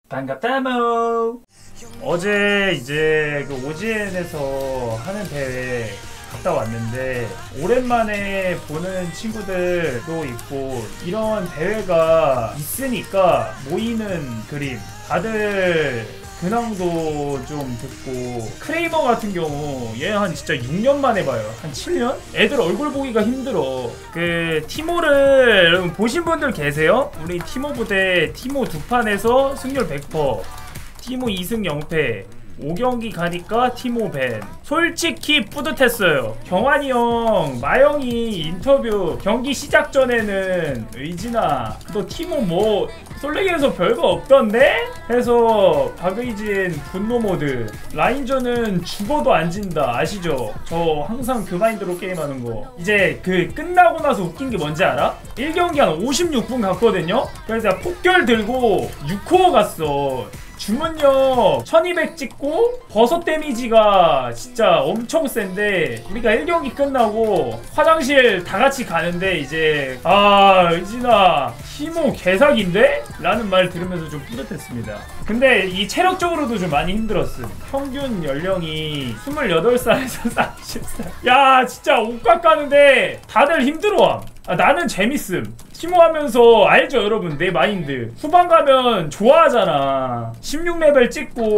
반갑다모. 어제 이제 그 OGN에서 하는 대회 갔다 왔는데 오랜만에 보는 친구들도 있고 이런 대회가 있으니까 모이는 그림, 다들 근황도 좀 듣고, 크레이머 같은 경우 얘 한 진짜 6년 만에 봐요. 한 7년? 애들 얼굴 보기가 힘들어. 그 티모를 여러분 보신 분들 계세요? 우리 티모 부대 티모 2판에서 승률 100%, 티모 2승 0패, 5경기 가니까 티모 밴. 솔직히 뿌듯했어요. 경환이 형, 마영이 인터뷰 경기 시작 전에는 의진아 너 티모 뭐 솔랭에서 별거 없던데? 해서 박의진 분노 모드, 라인전은 죽어도 안 진다 아시죠? 저 항상 그 마인드로 게임하는 거. 이제 그 끝나고 나서 웃긴 게 뭔지 알아? 1경기 한 56분 갔거든요? 그래서 내가 폭결 들고 6코어 갔어. 주문력 1200 찍고 버섯 데미지가 진짜 엄청 센데, 우리가 1경기 끝나고 화장실 다같이 가는데 이제 의진아 티모 개사기인데? 라는 말 들으면서 좀 뿌듯했습니다. 근데 이 체력적으로도 좀 많이 힘들었음. 평균 연령이 28살에서 30살. 야 진짜 옷값 가는데 다들 힘들어함. 나는 재밌음. 티모 하면서 알죠 여러분, 내 마인드. 후반 가면 좋아하잖아. 16레벨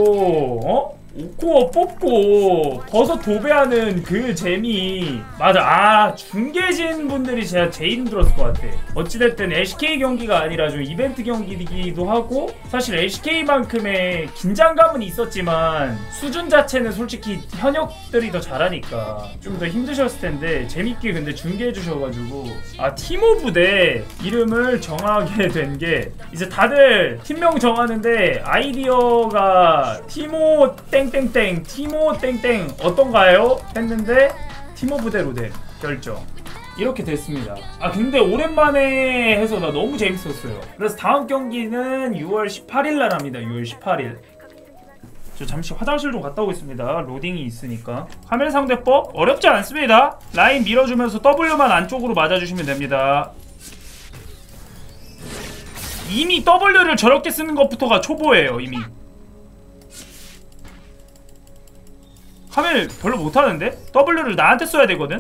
찍고 5코어 뽑고 버섯 도배하는 그 재미. 맞아. 중계진 분들이 제가 제일 힘들었을 것 같아. 어찌됐든 LCK 경기가 아니라 좀 이벤트 경기이기도 하고, 사실 LCK만큼의 긴장감은 있었지만 수준 자체는 솔직히 현역들이 더 잘하니까 좀 더 힘드셨을 텐데 재밌게 근데 중계해 주셔가지고. 티모 부대 이름을 정하게 된 게, 이제 다들 팀명 정하는데 아이디어가 티모 땡땡땡, 티모 땡땡 어떤가요? 했는데 티모 부대로 된 결정. 이렇게 됐습니다. 근데 오랜만에 해서 나 너무 재밌었어요. 그래서 다음 경기는 6월 18일날 합니다. 6월 18일. 저 잠시 화장실 좀 갔다 오겠습니다. 로딩이 있으니까. 화면 상대법 어렵지 않습니다. 라인 밀어주면서 W만 안쪽으로 맞아주시면 됩니다. 이미 W를 저렇게 쓰는 것부터가 초보예요. 이미 카멜 별로 못하는데? W를 나한테 써야 되거든?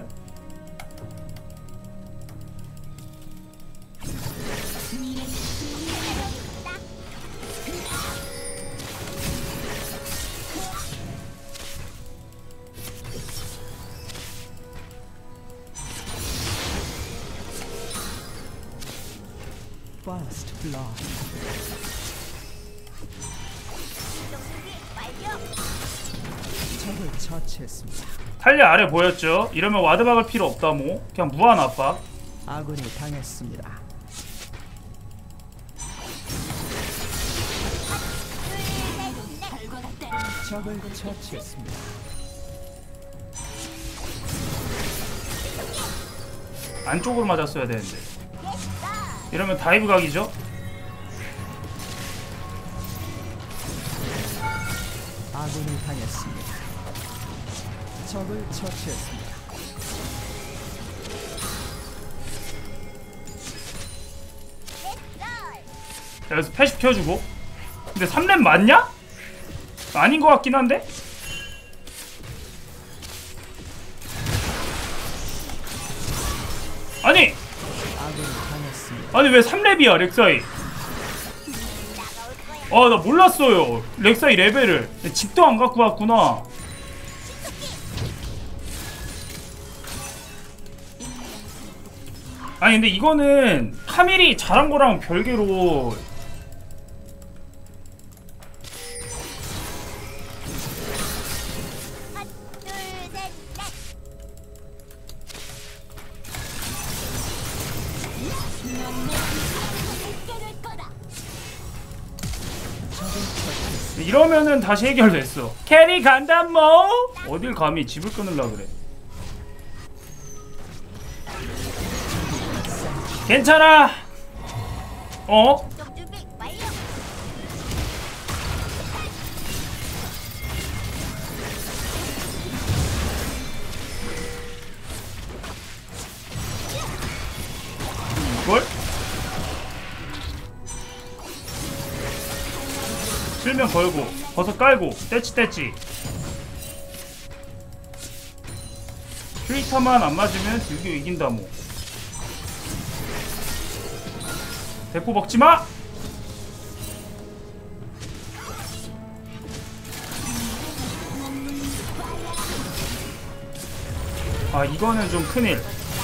탈리아 아래 보였죠? 이러면 와드 박을 필요 없다 뭐. 그냥 무한 압박. 아군이 당했습니다. 적을 처치했습니다. 안쪽으로 맞았어야 되는데. 이러면 다이브 각이죠? 아군이 당했습니다. 적을 처치했습니다. 여기서 패시 켜주고. 근데 3렙 맞냐? 아닌 것 같긴 한데? 아니! 아니 왜 3렙이야 렉사이? 나 몰랐어요 렉사이 레벨을. 집도 안 갖고 왔구나. 아니 근데 이거는 카밀이 잘한 거랑 별개로 이러면은 다시 해결됐어. 캐리 간다 뭐? 어딜 감히 집을 끊으려 그래. 괜찮아. 뭘? 실명 걸고 버섯 깔고 떼치 트위터만 안 맞으면 딜교 이긴다 뭐. 대포 먹지마! 아 이거는 좀 큰일.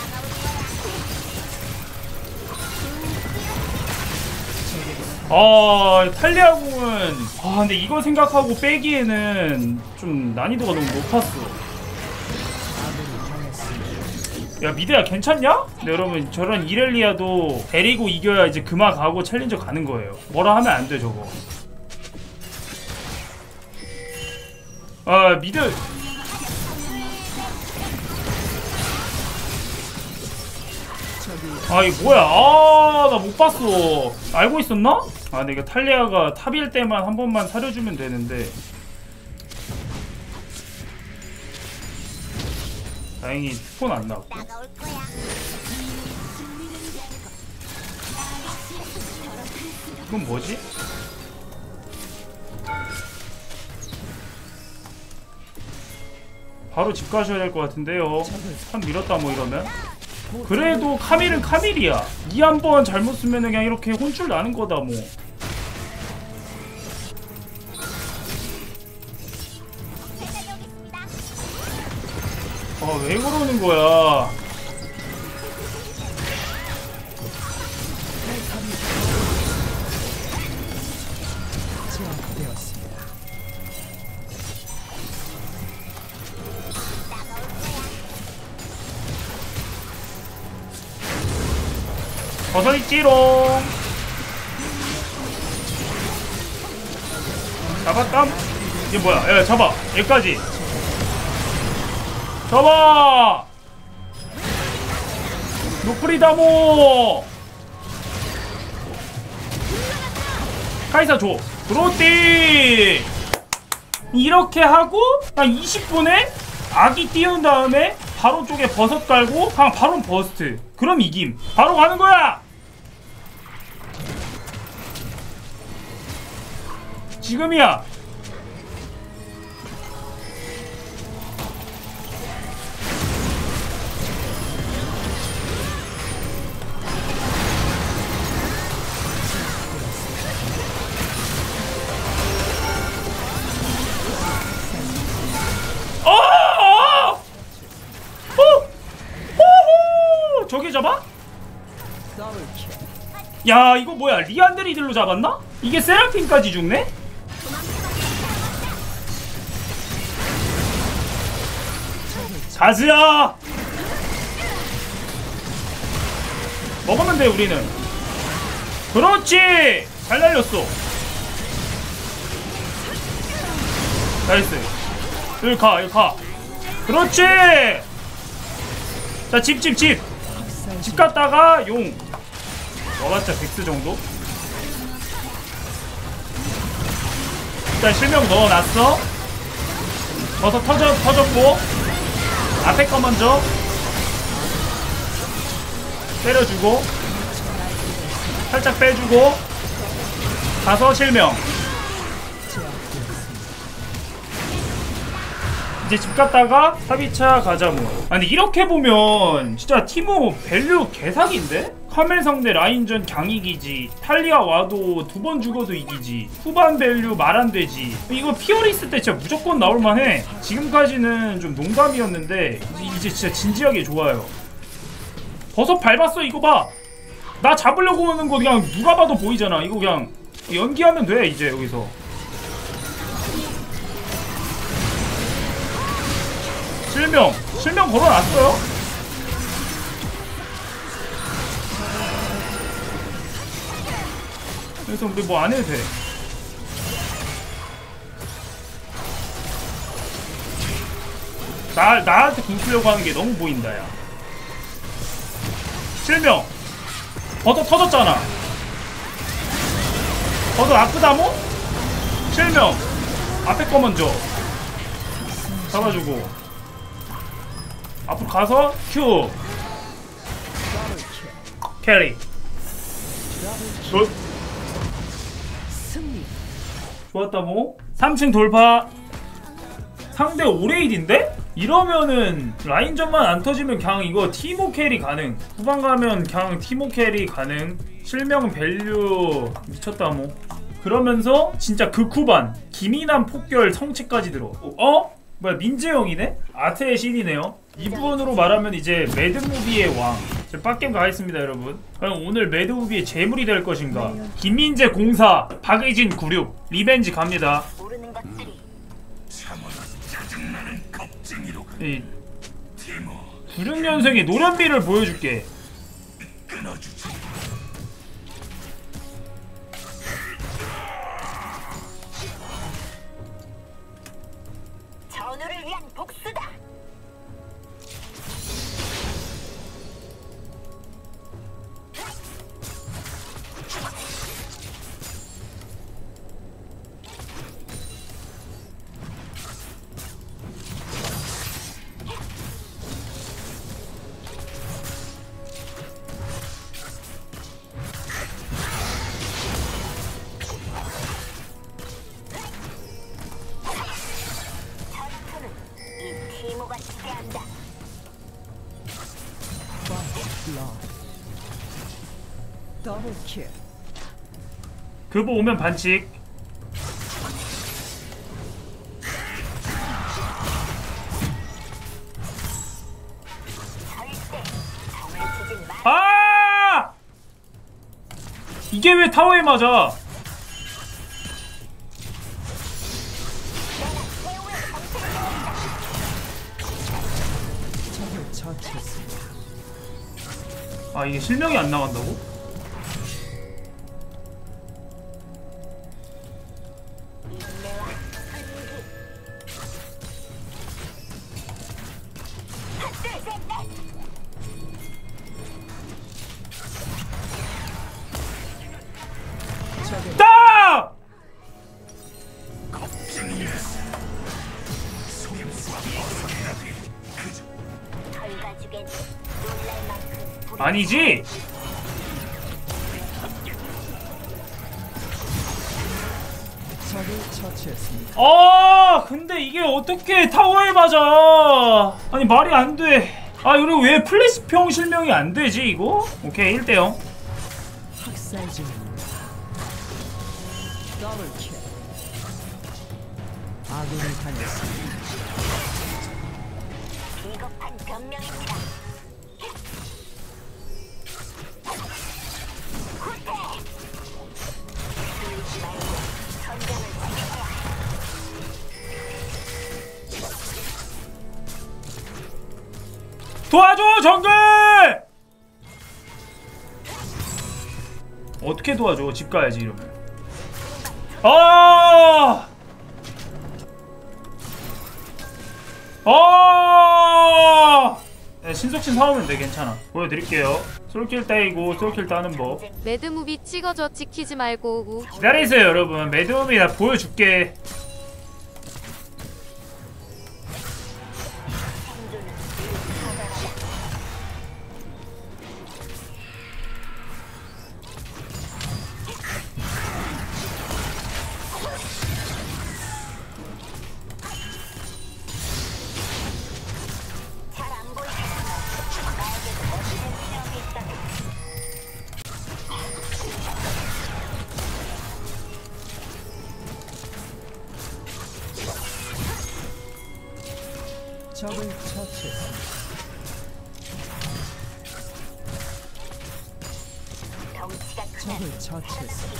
탈리아궁은 근데 이거 생각하고 빼기에는 좀 난이도가 너무 높았어. 야 미드야 괜찮냐? 네, 여러분 저런 이렐리아도 데리고 이겨야 이제 금화 가고 챌린저 가는 거예요. 뭐라 하면 안 돼 저거. 미드 이거 뭐야? 나 못 봤어. 알고 있었나? 근데 이거 탈리아가 탑일 때만 한 번만 사려주면 되는데. 다행히 스폰 안 나왔고. 이건 뭐지? 바로 집 가셔야 될 것 같은데요. 한 밀었다 뭐 이러면. 그래도 카밀은 카밀이야. 니 한 번 잘못 쓰면 그냥 이렇게 혼쭐 나는 거다 뭐. 왜 그러는 거야? 버섯 있지롱. 잡았담. 이게 뭐야? 야 잡아. 여기까지. 잡아. 노프리다모. 카이사 줘. 그렇디. 이렇게 하고 한 20분에 아기 띄운 다음에 바로 쪽에 버섯 깔고 바로 버스트. 그럼 이김. 바로 가는 거야. 지금이야. 저게 잡아? 야 이거 뭐야? 리안드리들로 잡았나? 이게 세라핀까지 죽네? 가즈야! 먹으면 돼 우리는. 그렇지! 잘 날렸어. 나이스. 여기 가. 그렇지! 자 집 갔다가 용 넣어봤자 백스 정도? 일단 실명 넣어놨어. 버섯 터졌고 앞에 거 먼저 때려주고 살짝 빼주고 가서 실명. 이제 집 갔다가 4비차 가자 뭐. 근데 이렇게 보면 진짜 티모 밸류 개사기인데? 카멜 상대 라인전 강이기지. 탈리아 와도 2번 죽어도 이기지. 후반 밸류 말 안되지. 이거 피어리스 때 진짜 무조건 나올만해. 지금까지는 좀 농담이었는데 이제 진짜 진지하게 좋아요. 버섯 밟았어. 이거 봐. 나 잡으려고 하는 거 그냥 누가 봐도 보이잖아. 이거 그냥 연기하면 돼 이제 여기서. 실명 걸어놨어요. 그래서 우리 뭐 안 해도 돼. 나한테 궁쓰려고 하는 게 너무 보인다 야. 실명 버섯 터졌잖아. 버섯 아프다모? 실명 앞에 거 먼저 잡아주고 앞으로 가서 큐 캐리. 좋았다 뭐. 3층 돌파. 상대 5레이드인데? 이러면은 라인전만 안 터지면 그냥 이거 티모 캐리 가능. 후반 가면 그냥 티모 캐리 가능. 실명 밸류 미쳤다 뭐. 그러면서 진짜 극후반 기민한 폭결 성체까지 들어. 어? 뭐야 민재형이네? 아트의 신이네요. 이 부분으로 말하면 이제 매드무비의 왕. 제 빡겜 가겠습니다 여러분. 과연 오늘 매드무비의 재물이 될 것인가. 김민재 04 박의진 96 리벤지 갑니다. 이 96년생의 노련미를 보여줄게. 전우를 위한 복수다. 티모가 지배한다. 더블 킬. 그거 오면 반칙. 절대 장난치지 마. 아! 이게 왜 타워에 맞아? 적을 처치했습니다. 아 이게 실명이 안 나간다고? 따! 결과죽엔 놀랄 만큼 아니지? 적을 처치했습니다. 아 근데 이게 어떻게 타워에 맞아? 아니 말이 안 돼. 아 그리고 왜 플래시평 실명이 안 되지 이거? 오케이 1대0. 학살 중입니다. 더블 킬. 아군이 당했습니다. 비겁한 변명입니다. 울지 말고 전장을 지켜야 해. 도와줘 정글! 어떻게 도와줘? 집 가야지 이러면. 아! 아! 네, 신속신 사오면 돼 괜찮아. 보여드릴게요. 솔킬 따이고 솔킬 따는 법. 매드무비 찍어줘. 지키지 말고 우. 기다리세요 여러분. 매드무비 나 보여줄게. 잘 안 보이겠지만 나에게도 멋진 위력이 있다. 적을 처치했습니다. 덩치가 크면 적을 처치했습니다.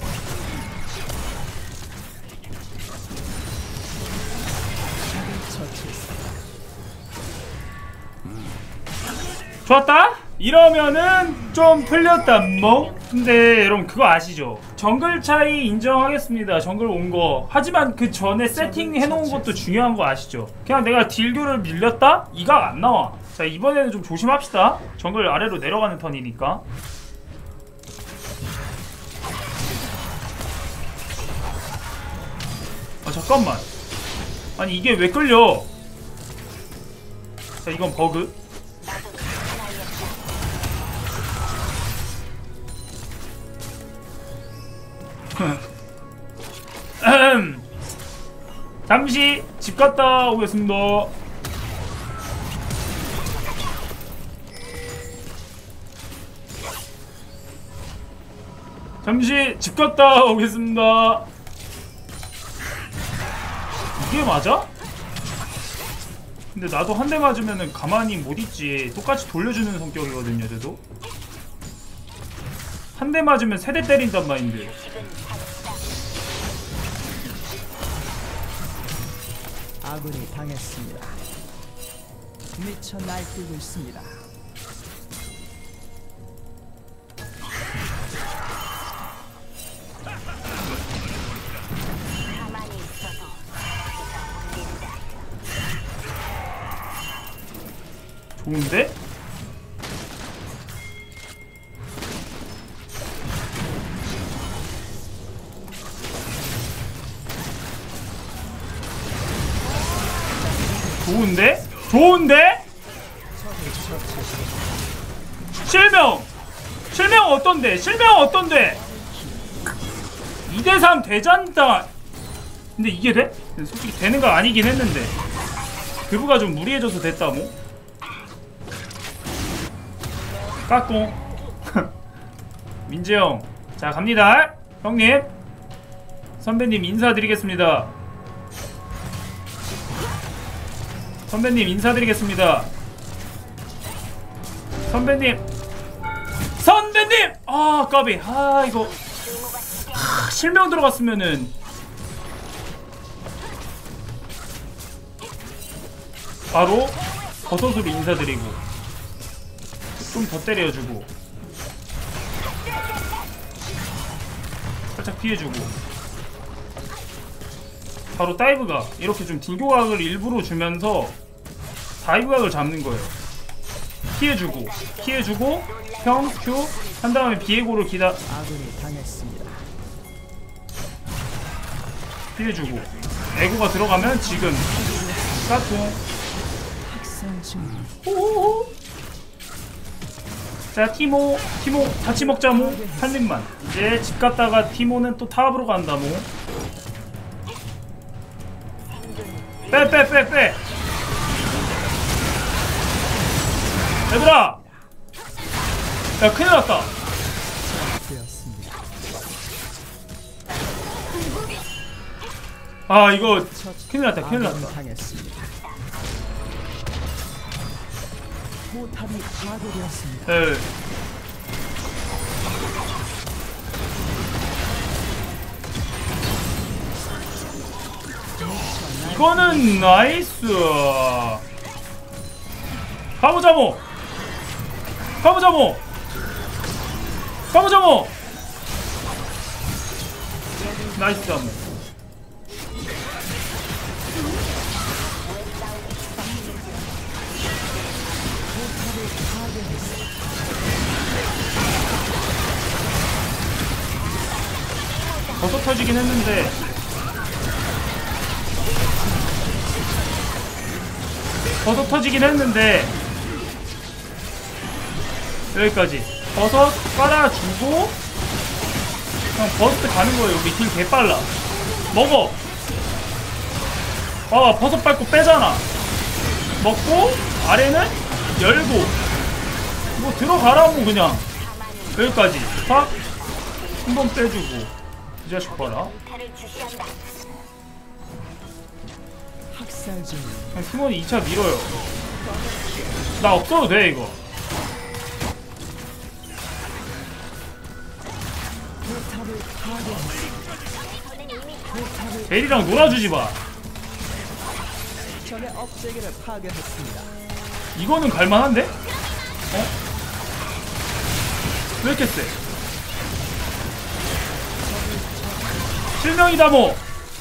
적을 처치했습니다. 좋았다? 이러면은 좀 풀렸다 뭐? 근데 여러분 그거 아시죠? 정글 차이 인정하겠습니다. 정글 온거. 하지만 그 전에 세팅 해놓은 것도 중요한 거 아시죠? 그냥 내가 딜교를 밀렸다? 이각 안 나와. 자 이번에는 좀 조심합시다. 정글 아래로 내려가는 턴이니까. 아 잠깐만. 아니 이게 왜 끌려? 자 이건 버그. 나도 같은 아이였다. 잠시 집 갔다 오겠습니다. 잠시 집 갔다 오겠습니다. 이게 맞아? 근데 나도 한 대 맞으면은 가만히 못 있지. 똑같이 돌려주는 성격이거든요, 저도. 한 대 맞으면 세 대 때린단 마인드. 아군이 당했습니다. 미쳐 날뛰고 있습니다. 가만히 있어도 웃긴다. 좋은데? 좋은데? 좋은데? 실명! 실명 어떤데? 실명 어떤데? 2대3 대잔다. 근데 이게 돼? 솔직히 되는 거 아니긴 했는데 그부가 좀 무리해져서 됐다 뭐. 까꿍. 민재형 자 갑니다. 형님 선배님 인사드리겠습니다. 선배님 인사드리겠습니다. 선배님 선배님 아 까비. 아 이거 실명 들어갔으면은 바로 버섯으로 인사드리고 좀 더 때려주고 살짝 피해주고 바로 다이브각 이렇게 좀 딜교각을 일부러 주면서 다이브각을 잡는 거예요. 피해주고 피해주고 평 큐 한 다음에 비에고를 기다 아군이 당했습니다. 피해주고 에고가 들어가면 지금 까통. 학살 중. 호호호. 자 티모 같이 먹자 모. 한 입만. 이제 집 갔다가 티모는 또 탑으로 간다 모. 빼 얘들아 야 큰일났다. 되었습니다. 아 이거 큰일났다 아군이 큰일났다. 당했습니다. 포탑이 파괴되었습니다. 에. 이거는 나이스. 가보자모 가보자모 가보자모. 나이스 아모. 버섯 터지긴 했는데 버섯 터지긴 했는데 여기까지 버섯 깔아주고 그냥 버섯 가는 거예요. 우리 딜 개빨라. 먹어. 아 버섯 밟고 빼잖아. 먹고 아래는 열고 뭐 들어가라고 그냥 여기까지 팍 한 번 빼주고 이 자식 봐라. 칼을 주시한다. 학살 중. 그냥 팀원이 2차 밀어요. 나 없어도 돼 이거. 포탑을 파괴했습니다. 포탑을 베리랑 놀아주지 마. 적의 업체계를 파괴했습니다. 이거는 갈만한데? 어? 왜 이렇게 세? 실명이다 뭐.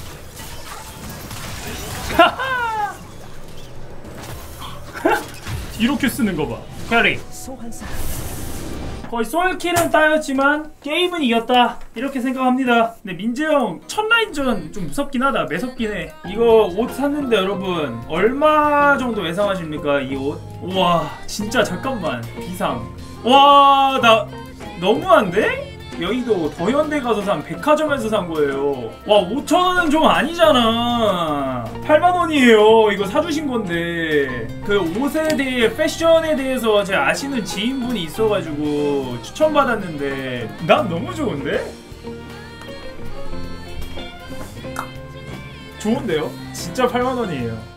이렇게 쓰는 거 봐. 캐리. 소환사. 거의 솔킬은 따였지만 게임은 이겼다 이렇게 생각합니다. 근데 민재형 첫 라인전 좀 무섭긴 하다. 매섭긴 해. 이거 옷 샀는데 여러분 얼마 정도 예상하십니까 이 옷? 우와 진짜 잠깐만 비상. 와 나 너무한데? 여의도 더현대 가서 산 백화점에서 산 거예요. 와 5,000원은 좀 아니잖아. 8만원이에요. 이거 사주신 건데 그 옷에 대해 패션에 대해서 제 아시는 지인분이 있어가지고 추천받았는데 난 너무 좋은데? 좋은데요? 진짜 8만원이에요.